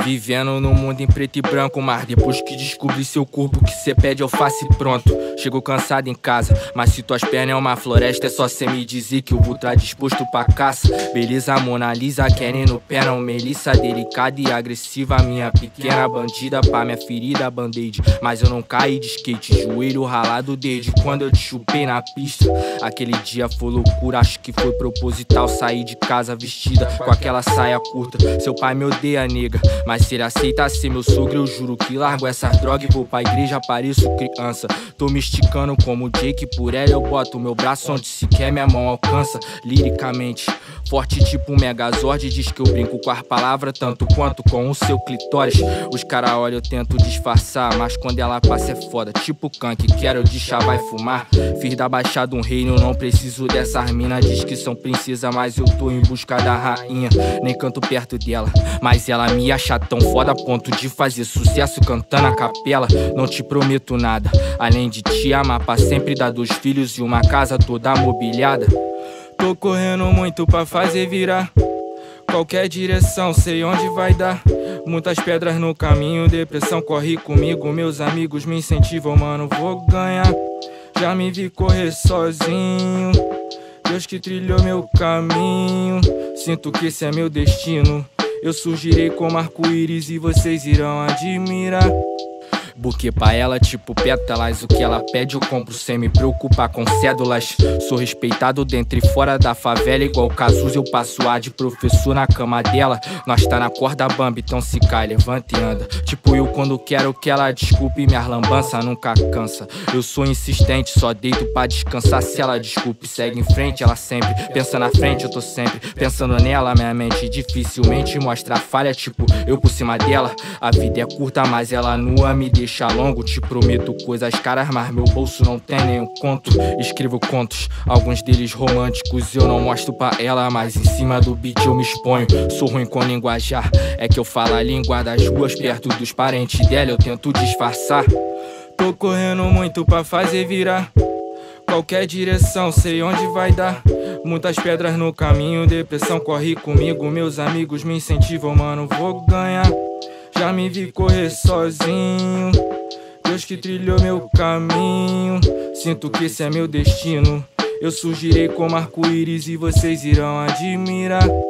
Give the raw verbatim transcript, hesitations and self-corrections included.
Vivendo no mundo em preto e branco, mas depois que descobri seu corpo, que cê pede eu faço e pronto. Chego cansado em casa, mas se tuas pernas é uma floresta, é só cê me dizer que eu vou tá disposto pra caça. Beleza, Mona Lisa, querendo pé não, Melissa delicada e agressiva, minha pequena bandida, pra minha ferida band-aid. Mas eu não caí de skate, joelho ralado desde quando eu te chupei na pista. Aquele dia foi loucura, acho que foi proposital. Saí de casa vestida com aquela saia curta. Seu pai me odeia, nega, mas se ele aceita ser meu sogro, eu juro que largo essas drogas e vou pra igreja, pareço criança. Tô me esticando como Jake, por ela eu boto meu braço onde sequer minha mão alcança. Liricamente forte tipo um megazord, diz que eu brinco com as palavras tanto quanto com o seu clitóris. Os cara olham, eu tento disfarçar, mas quando ela passa é foda, tipo can que quero de chá vai fumar. Fiz da baixada um reino, não preciso dessas minas. Diz que são princesa, mas eu tô em busca da rainha. Nem canto perto dela, mas ela me acha tão foda a ponto de fazer sucesso cantando a capela. Não te prometo nada, além de te amar pra sempre, dar dois filhos e uma casa toda mobiliada. Tô correndo muito pra fazer virar qualquer direção, sei onde vai dar. Muitas pedras no caminho, depressão corre comigo. Meus amigos me incentivam, mano, vou ganhar. Já me vi correr sozinho, Deus que trilhou meu caminho. Sinto que esse é meu destino. Eu surgirei como arco-íris e vocês irão admirar. Buquê pra ela tipo pétalas, o que ela pede eu compro sem me preocupar com cédulas. Sou respeitado dentro e fora da favela, igual Cazuza eu passo a de professor na cama dela. Nós tá na corda bamba, então se cai, levanta e anda. Tipo eu quando quero que ela desculpe, minha lambança nunca cansa. Eu sou insistente, só deito pra descansar. Se ela desculpe, segue em frente, ela sempre pensa na frente, eu tô sempre pensando nela. Minha mente dificilmente mostra falha, tipo eu por cima dela. A vida é curta, mas ela nua me deixa longo. Te prometo coisas caras, mas meu bolso não tem nenhum conto. Escrevo contos, alguns deles românticos, eu não mostro pra ela, mas em cima do beat eu me exponho. Sou ruim com linguajar, é que eu falo a língua das ruas, perto dos parentes dela eu tento disfarçar. Tô correndo muito pra fazer virar qualquer direção, sei onde vai dar. Muitas pedras no caminho, depressão corre comigo. Meus amigos me incentivam, mano, vou ganhar. Já me vi correr sozinho, Deus que trilhou meu caminho. Sinto que esse é meu destino. Eu surgirei como arco-íris e vocês irão admirar.